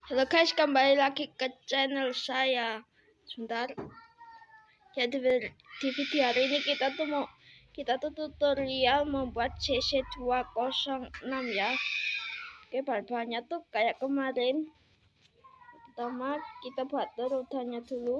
Halo guys, kembali lagi ke channel saya. Sebentar. Ya, di video hari ini kita tuh tutorial membuat CC206 ya. Oke, bahan-bahannya tuh kayak kemarin. Pertama kita buat urutannya dulu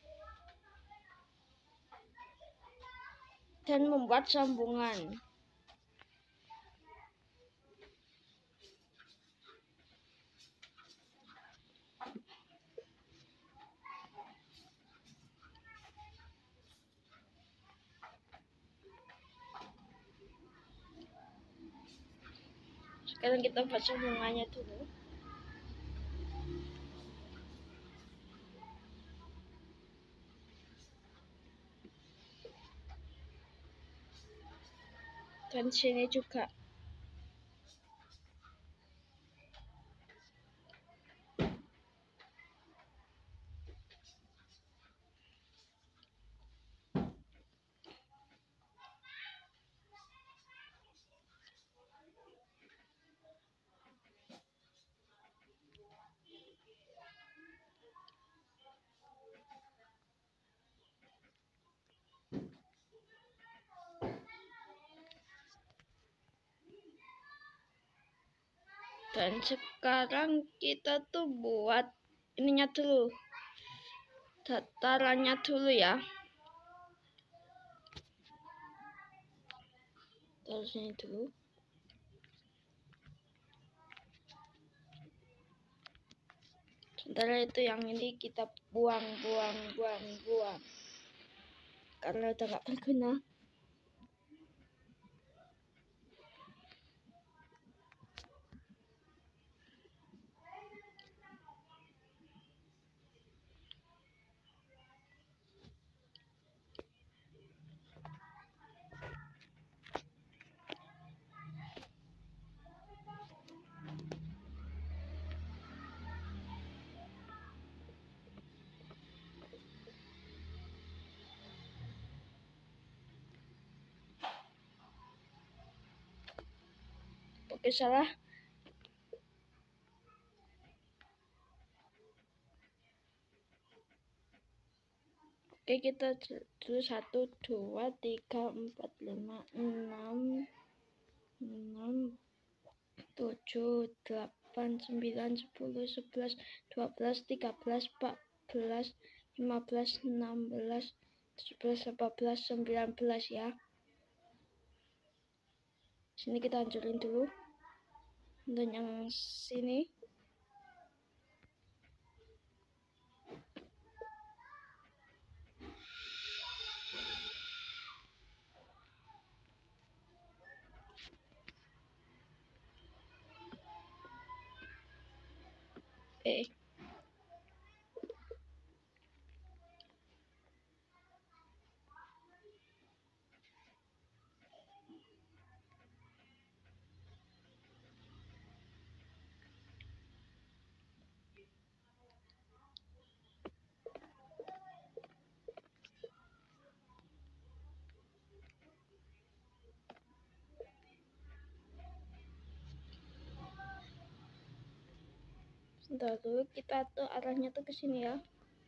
dan membuat sambungan. Sekarang kita buat sambungannya dulu. Dan sini juga. Dan sekarang kita tuh buat ininya dulu, datarannya dulu ya. Taruh sini dulu. Sementara itu yang ini kita buang karena udah nggak berguna. Oke, salah. Oke, kita dulu 1, 2, 3, 4, 5, 6, 7, 8, 9, 10, 11, 12, 13, 14, 15, 16, 17, 18, 19 ya. Sini kita hancurin dulu. Dan yang sini sebentar dulu, kita tuh arahnya tuh ke sini ya.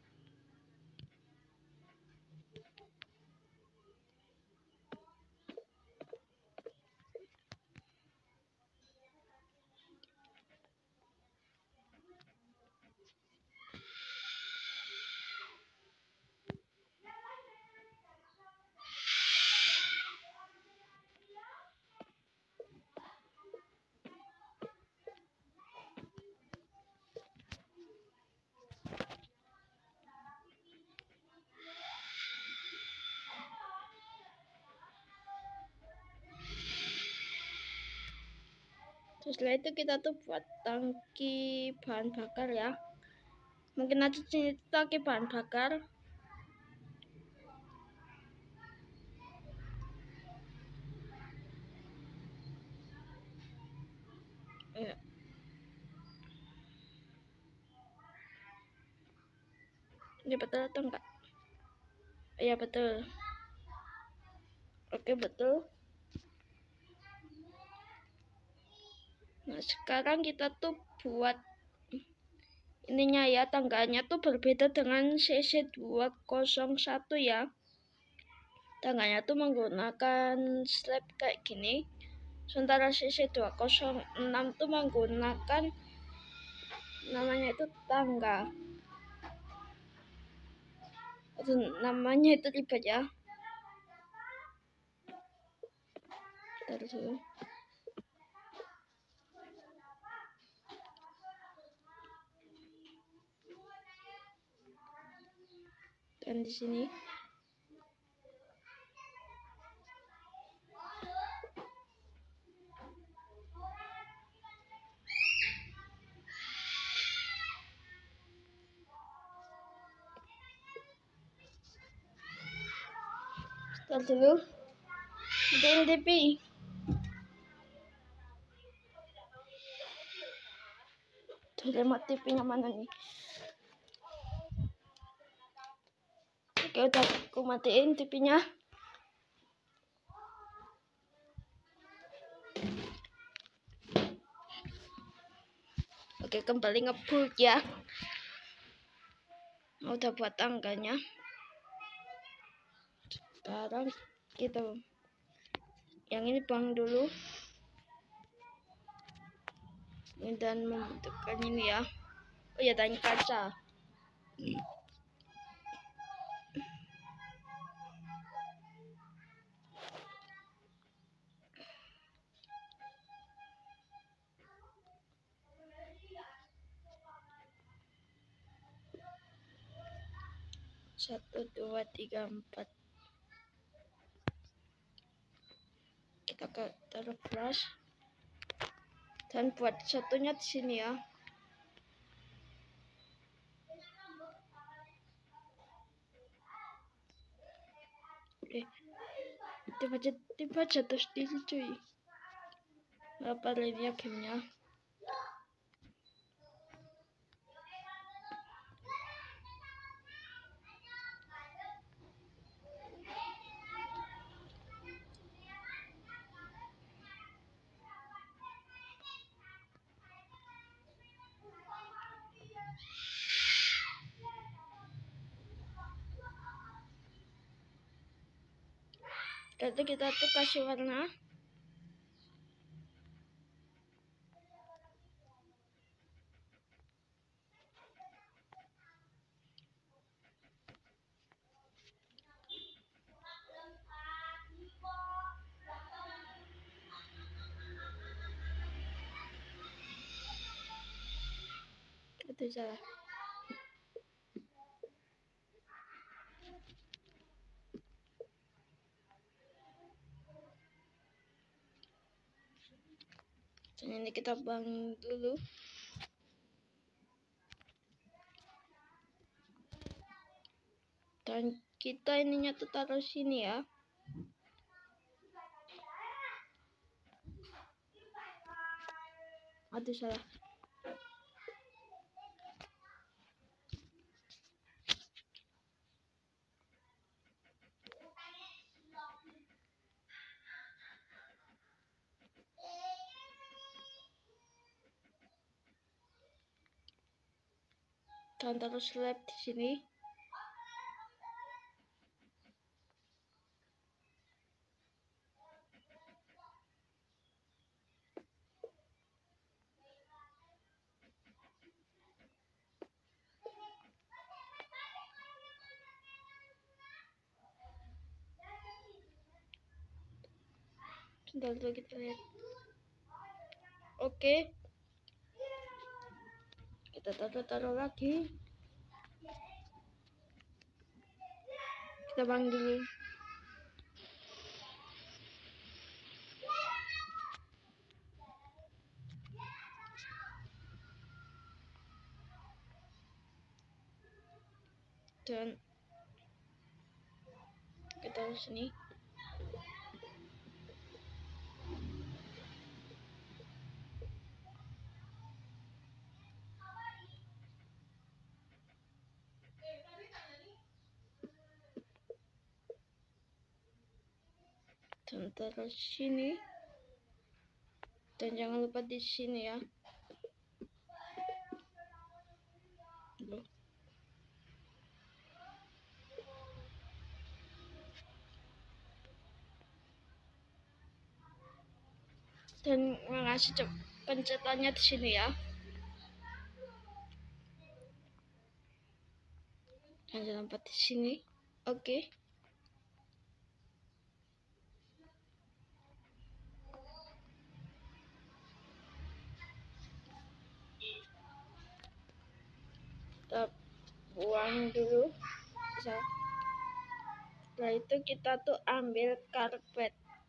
Terus setelah itu kita tuh buat tangki bahan bakar ya. Mungkin aja sini tangki bahan bakar. Ya. Ini betul atau enggak? Iya betul. Oke, betul. Nah, sekarang kita tuh buat ininya ya, tangganya tuh berbeda dengan CC201 ya. Tangganya tuh menggunakan slab kayak gini. Sementara CC206 tuh menggunakan namanya itu tangga. Itu namanya itu ribet ya. Terus dan di sini start dulu DNTP. Tuh remote TV-nya mana nih? Oke, udah aku matiin TV-nya. Oke, kembali nge-boot ya. Udah buat tangganya. Sekarang kita yang ini buang dulu. Dan membentukkan ini ya. Oh ya, dan kaca. Satu, dua, tiga, empat. Kita taruh brush dan buat satunya di sini ya. Tiba jatuh sendiri cuy. Apa lainnya gamenya? Jadi kita tuh kasih warna. Itu salah. Dan ini kita bangun dulu. Dan kita ininya tuh taruh sini ya. Aduh salah. Dan taruh slab di sini. Sebentar dulu kita lihat. Oke. Kita taruh lagi. Kita bangun dulu. Dan kita taruh sini. Dan taruh sini. Dan jangan lupa di sini ya. dulu. Dan mengasih pencetannya di sini ya. Dan jangan lupa di sini. Oke. Kita buang dulu. Setelah itu kita tuh ambil karpet.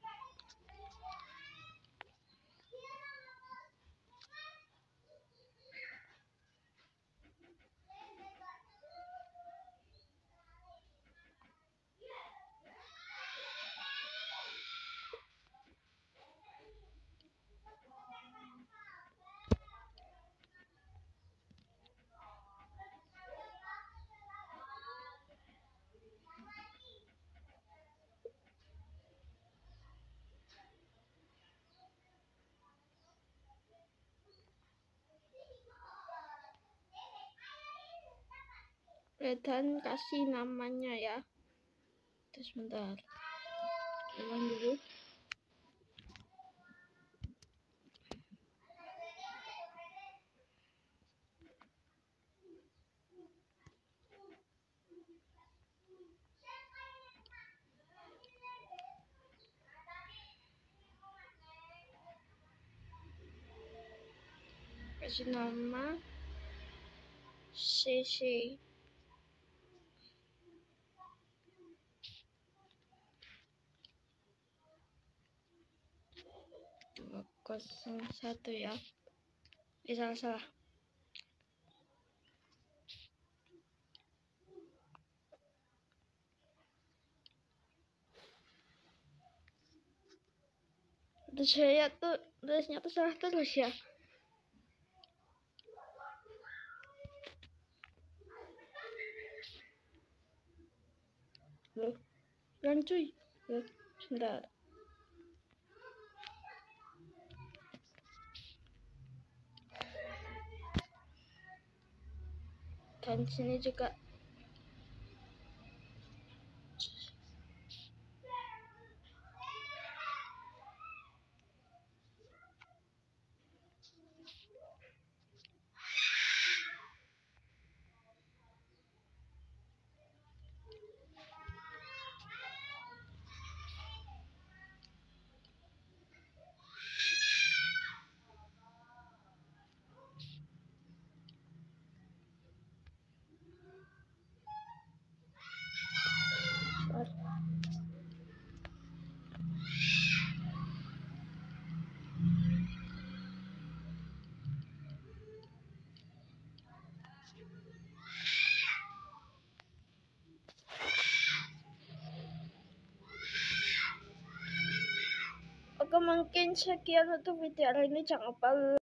Dan kasih namanya ya. Terus sebentar. Ulang dulu. Kasih nama CC 201 ya. Salah. Terus saya tuh tulisnya tuh salah terus ya. Loh, kan cuy. Loh, sebentar. Dan sini juga oke, mungkin sekian untuk video hari ini. Jangan lupa